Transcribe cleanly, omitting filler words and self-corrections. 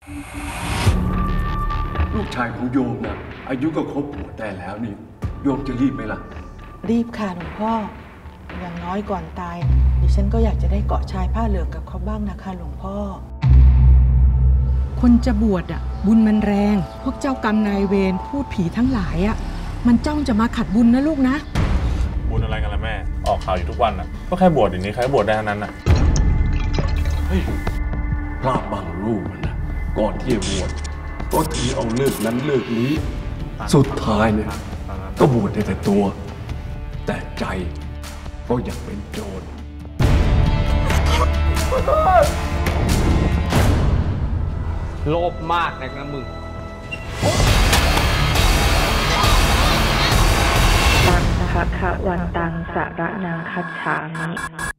ลูกชายของโยมนะอายุก็ครบบวชได้แล้วนี่โยมจะรีบไหมล่ะรีบค่ะหลวงพ่ออย่างน้อยก่อนตายดิฉันก็อยากจะได้เกาะชายผ้าเหลืองกับเขาบ้างนะคะหลวงพ่อคนจะบวชอ่ะบุญมันแรงพวกเจ้ากรรมนายเวรพูดผีทั้งหลายอ่ะมันจ้องจะมาขัดบุญนะลูกนะบุญอะไรกันล่ะแม่ออกข่าวอยู่ทุกวันอ่ะก็แค่บวชอย่างนี้ใครบวชได้ทั้งนั้นอ่ะเฮ้ยพระบางรูปนะก่อนที่จะบวชก็ถือเอาเลิกนั้นเลิกนี้สุดท้ายเนี่ยก็บวชได้แต่ตัวแต่ใจก็อยากเป็นโจรโลภมากนะมึงตังภะคะวันตังสรณังคัจฉามิ